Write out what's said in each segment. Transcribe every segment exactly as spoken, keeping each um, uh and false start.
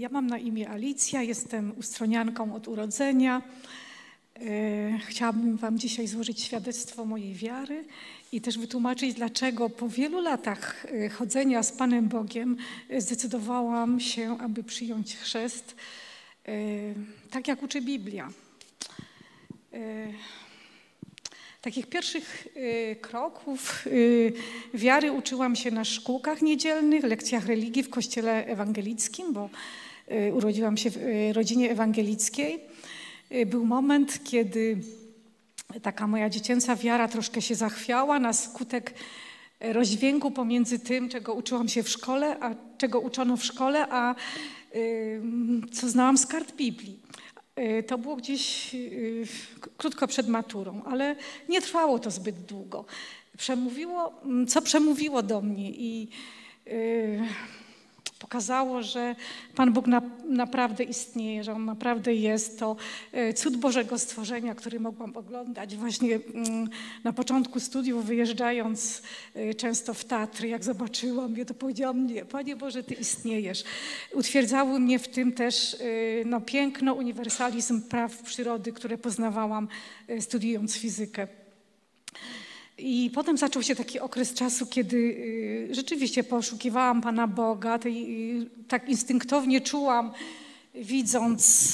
Ja mam na imię Alicja, jestem ustronianką od urodzenia. Chciałabym wam dzisiaj złożyć świadectwo mojej wiary i też wytłumaczyć, dlaczego po wielu latach chodzenia z Panem Bogiem zdecydowałam się, aby przyjąć chrzest, tak jak uczy Biblia. Takich pierwszych kroków wiary uczyłam się na szkółkach niedzielnych, lekcjach religii w kościele ewangelickim, bo urodziłam się w rodzinie ewangelickiej. Był moment, kiedy taka moja dziecięca wiara troszkę się zachwiała na skutek rozdźwięku pomiędzy tym, czego uczyłam się w szkole, a czego uczono w szkole, a co znałam z kart Biblii. To było gdzieś krótko przed maturą, ale nie trwało to zbyt długo. Przemówiło, co przemówiło do mnie i yy, pokazało, że Pan Bóg na, naprawdę istnieje, że On naprawdę jest. To cud Bożego stworzenia, który mogłam oglądać właśnie yy, na początku studiów, wyjeżdżając yy, często w Tatry. Jak zobaczyłam je, to powiedziałam: nie, Panie Boże, Ty istniejesz. Utwierdzały mnie w tym też yy, no, piękno, uniwersalizm praw przyrody, które poznawałam yy, studiując fizykę. I potem zaczął się taki okres czasu, kiedy y, rzeczywiście poszukiwałam Pana Boga, tej, y, tak instynktownie czułam, widząc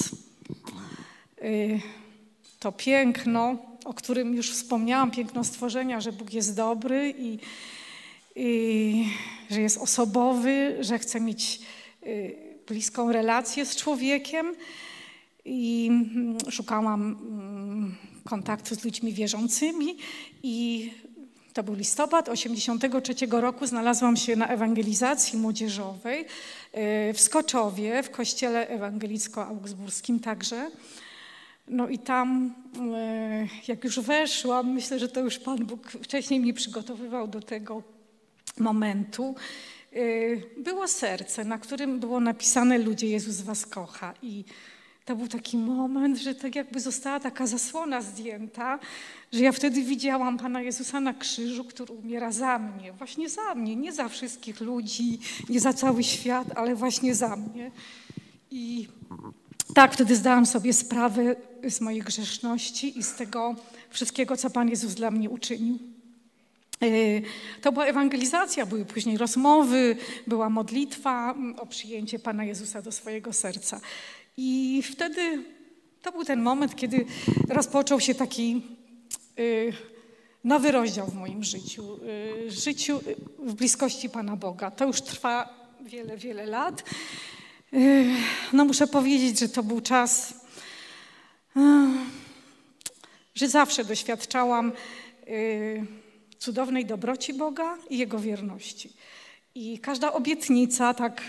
y, to piękno, o którym już wspomniałam, piękno stworzenia, że Bóg jest dobry i, i że jest osobowy, że chce mieć y, bliską relację z człowiekiem. I szukałam kontaktu z ludźmi wierzącymi i to był listopad osiemdziesiątego trzeciego roku. Znalazłam się na ewangelizacji młodzieżowej w Skoczowie, w kościele ewangelicko-augsburskim także. No i tam, jak już weszłam, myślę, że to już Pan Bóg wcześniej mnie przygotowywał do tego momentu. Było serce, na którym było napisane: ludzie, Jezus was kocha. I to był taki moment, że tak jakby została taka zasłona zdjęta, że ja wtedy widziałam Pana Jezusa na krzyżu, który umiera za mnie. Właśnie za mnie, nie za wszystkich ludzi, nie za cały świat, ale właśnie za mnie. I tak, wtedy zdałam sobie sprawę z mojej grzeszności i z tego wszystkiego, co Pan Jezus dla mnie uczynił. To była ewangelizacja, były później rozmowy, była modlitwa o przyjęcie Pana Jezusa do swojego serca. I wtedy to był ten moment, kiedy rozpoczął się taki y, nowy rozdział w moim życiu, y, życiu w bliskości Pana Boga. To już trwa wiele, wiele lat. Y, no muszę powiedzieć, że to był czas, y, że zawsze doświadczałam y, cudownej dobroci Boga i Jego wierności. I każda obietnica tak...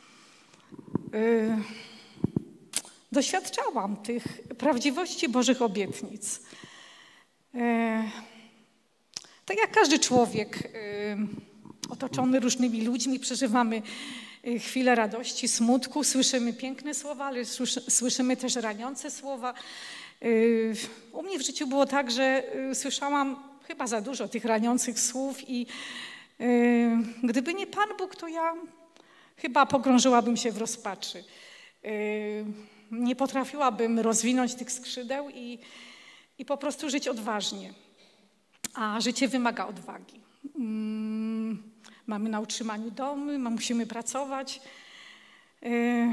Y, Doświadczałam tych prawdziwości Bożych obietnic. E, tak jak każdy człowiek e, otoczony różnymi ludźmi, przeżywamy e, chwile radości, smutku, słyszymy piękne słowa, ale słyszy, słyszymy też raniące słowa. E, u mnie w życiu było tak, że e, słyszałam chyba za dużo tych raniących słów i e, gdyby nie Pan Bóg, to ja chyba pogrążyłabym się w rozpaczy. E, Nie potrafiłabym rozwinąć tych skrzydeł i, i po prostu żyć odważnie. A życie wymaga odwagi. Mm, mamy na utrzymaniu domy, musimy pracować. Yy,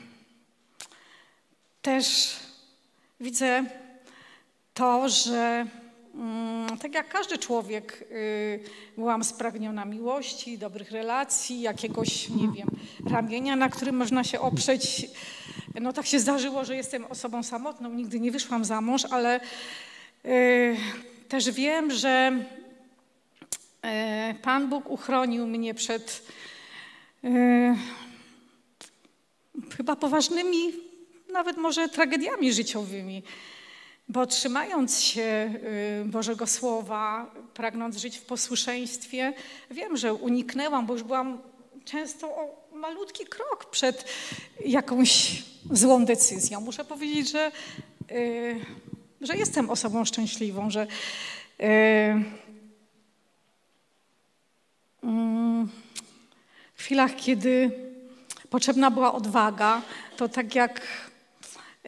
też widzę to, że yy, tak jak każdy człowiek yy, byłam spragniona miłości, dobrych relacji, jakiegoś, nie wiem, ramienia, na którym można się oprzeć. No tak się zdarzyło, że jestem osobą samotną, nigdy nie wyszłam za mąż, ale y, też wiem, że y, Pan Bóg uchronił mnie przed y, chyba poważnymi, nawet może tragediami życiowymi, bo trzymając się y, Bożego Słowa, pragnąc żyć w posłuszeństwie, wiem, że uniknęłam, bo już byłam często o malutki krok przed jakąś złą decyzją. Muszę powiedzieć, że, yy, że jestem osobą szczęśliwą, że yy, yy, w chwilach, kiedy potrzebna była odwaga. To tak jak yy,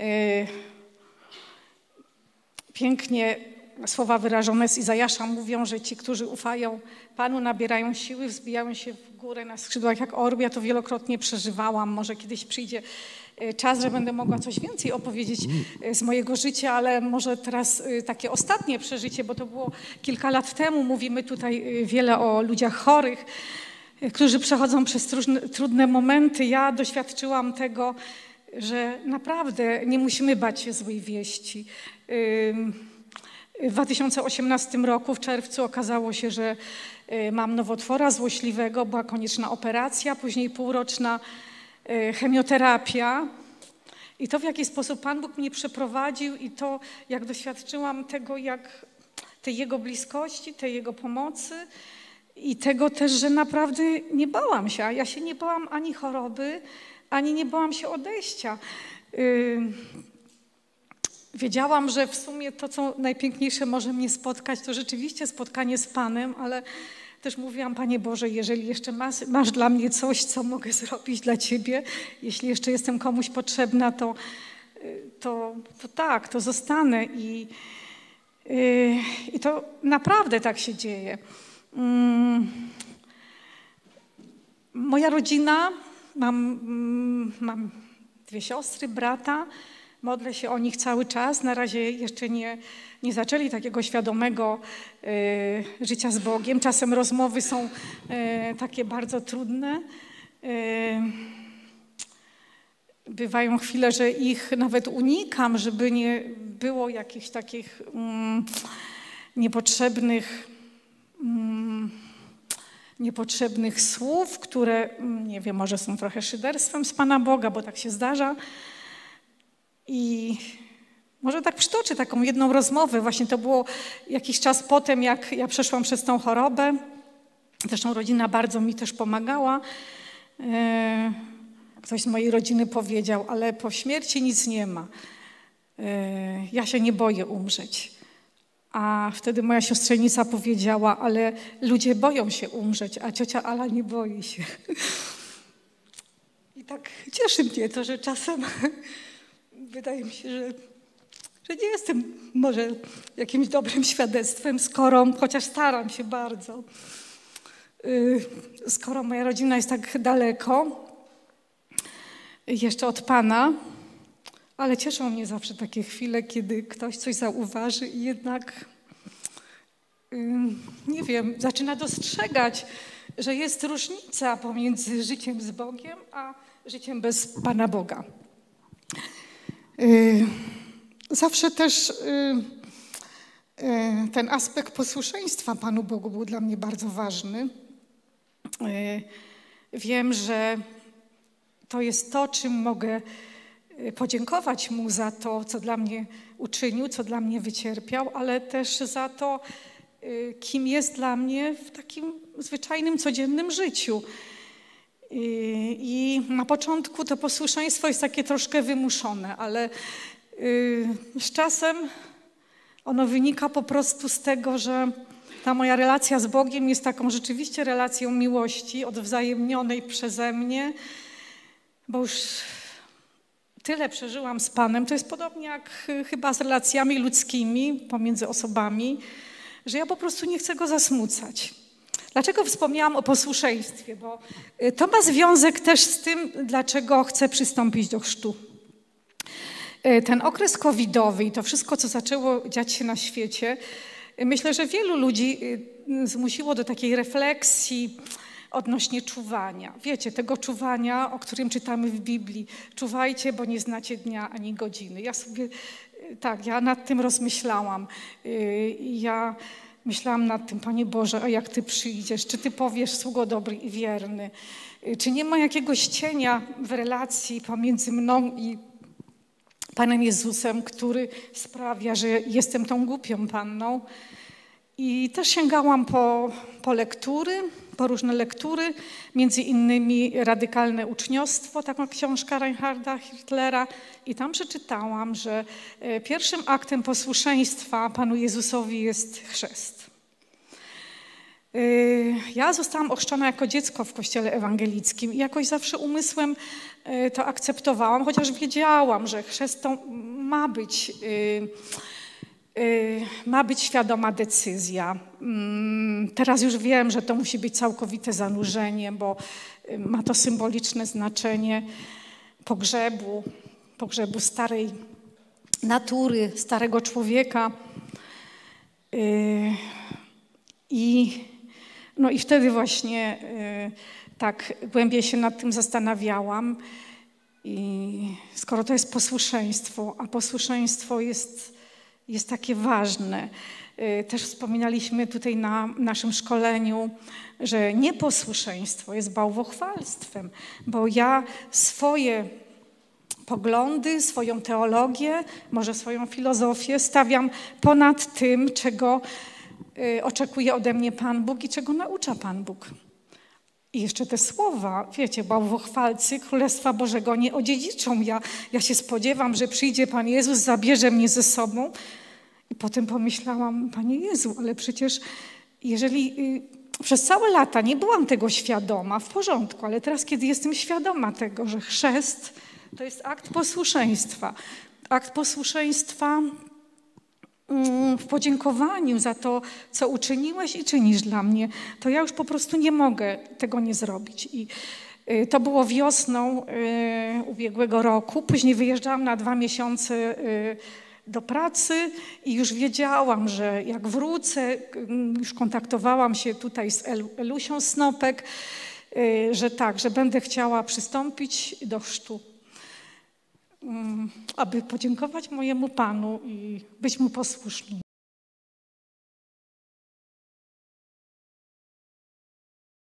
pięknie słowa wyrażone z Izajasza mówią, że ci, którzy ufają Panu, nabierają siły, wzbijają się w górę na skrzydłach jak orły. Ja to wielokrotnie przeżywałam. Może kiedyś przyjdzie czas, że będę mogła coś więcej opowiedzieć z mojego życia, ale może teraz takie ostatnie przeżycie, bo to było kilka lat temu. Mówimy tutaj wiele o ludziach chorych, którzy przechodzą przez trudne, trudne momenty. Ja doświadczyłam tego, że naprawdę nie musimy bać się złej wieści. W dwa tysiące osiemnastym roku w czerwcu okazało się, że mam nowotwora złośliwego, była konieczna operacja, później półroczna chemioterapia. I to, w jaki sposób Pan Bóg mnie przeprowadził i to, jak doświadczyłam tego, jak tej Jego bliskości, tej Jego pomocy i tego też, że naprawdę nie bałam się. Ja się nie bałam ani choroby, ani nie bałam się odejścia. Yy, wiedziałam, że w sumie to, co najpiękniejsze może mnie spotkać, to rzeczywiście spotkanie z Panem, ale też mówiłam, Panie Boże, jeżeli jeszcze masz, masz dla mnie coś, co mogę zrobić dla Ciebie, jeśli jeszcze jestem komuś potrzebna, to, to, to tak, to zostanę. I, yy, I to naprawdę tak się dzieje. Yy, moja rodzina, mam, mam dwie siostry, brata, modlę się o nich cały czas. Na razie jeszcze nie, nie zaczęli takiego świadomego y, życia z Bogiem. Czasem rozmowy są y, takie bardzo trudne. Y, bywają chwile, że ich nawet unikam, żeby nie było jakichś takich mm, niepotrzebnych, mm, niepotrzebnych słów, które, nie wiem, może są trochę szyderstwem z Pana Boga, bo tak się zdarza. I może tak przytoczę taką jedną rozmowę. Właśnie to było jakiś czas potem, jak ja przeszłam przez tą chorobę. Zresztą rodzina bardzo mi też pomagała. Ktoś z mojej rodziny powiedział, ale po śmierci nic nie ma. Ja się nie boję umrzeć. A wtedy moja siostrzenica powiedziała, ale ludzie boją się umrzeć, a ciocia Ala nie boi się. I tak cieszy mnie to, że czasem wydaje mi się, że, że nie jestem może jakimś dobrym świadectwem, skoro, chociaż staram się bardzo, yy, skoro moja rodzina jest tak daleko jeszcze od Pana, ale cieszą mnie zawsze takie chwile, kiedy ktoś coś zauważy i jednak, yy, nie wiem, zaczyna dostrzegać, że jest różnica pomiędzy życiem z Bogiem, a życiem bez Pana Boga. Zawsze też ten aspekt posłuszeństwa Panu Bogu był dla mnie bardzo ważny. Wiem, że to jest to, czym mogę podziękować Mu za to, co dla mnie uczynił, co dla mnie wycierpiał, ale też za to, kim jest dla mnie w takim zwyczajnym, codziennym życiu. I, I na początku to posłuszeństwo jest takie troszkę wymuszone, ale y, z czasem ono wynika po prostu z tego, że ta moja relacja z Bogiem jest taką rzeczywiście relacją miłości, odwzajemnionej przeze mnie, bo już tyle przeżyłam z Panem. To jest podobnie jak chyba z relacjami ludzkimi pomiędzy osobami, że ja po prostu nie chcę Go zasmucać. Dlaczego wspomniałam o posłuszeństwie? Bo to ma związek też z tym, dlaczego chcę przystąpić do chrztu. Ten okres covidowy i to wszystko, co zaczęło dziać się na świecie, myślę, że wielu ludzi zmusiło do takiej refleksji odnośnie czuwania. Wiecie, tego czuwania, o którym czytamy w Biblii. Czuwajcie, bo nie znacie dnia ani godziny. Ja sobie, tak, ja nad tym rozmyślałam. Ja myślałam nad tym, Panie Boże, a jak Ty przyjdziesz? Czy Ty powiesz, sługo dobry i wierny? Czy nie ma jakiegoś cienia w relacji pomiędzy mną i Panem Jezusem, który sprawia, że jestem tą głupią panną? I też sięgałam po, po lektury, po różne lektury, między innymi Radykalne uczniostwo, taką książkę Reinharda Hitlera. I tam przeczytałam, że pierwszym aktem posłuszeństwa Panu Jezusowi jest chrzest. Ja zostałam ochrzczona jako dziecko w kościele ewangelickim i jakoś zawsze umysłem to akceptowałam, chociaż wiedziałam, że chrzest to ma być, ma być świadoma decyzja. Teraz już wiem, że to musi być całkowite zanurzenie, bo ma to symboliczne znaczenie pogrzebu, pogrzebu starej natury, starego człowieka. I, no i wtedy właśnie tak głębiej się nad tym zastanawiałam. I skoro to jest posłuszeństwo, a posłuszeństwo jest, jest takie ważne. Też wspominaliśmy tutaj na naszym szkoleniu, że nieposłuszeństwo jest bałwochwalstwem, bo ja swoje poglądy, swoją teologię, może swoją filozofię stawiam ponad tym, czego oczekuje ode mnie Pan Bóg i czego naucza Pan Bóg. I jeszcze te słowa, wiecie, bałwochwalcy Królestwa Bożego nie odziedziczą. Ja, ja się spodziewam, że przyjdzie Pan Jezus, zabierze mnie ze sobą. I potem pomyślałam, Panie Jezu, ale przecież jeżeli y, przez całe lata nie byłam tego świadoma, w porządku, ale teraz, kiedy jestem świadoma tego, że chrzest to jest akt posłuszeństwa, akt posłuszeństwa w podziękowaniu za to, co uczyniłeś i czynisz dla mnie, to ja już po prostu nie mogę tego nie zrobić. I to było wiosną ubiegłego roku. Później wyjeżdżałam na dwa miesiące do pracy i już wiedziałam, że jak wrócę, już kontaktowałam się tutaj z Elusią Snopek, że tak, że będę chciała przystąpić do chrztu, aby podziękować mojemu Panu i być Mu posłuszną.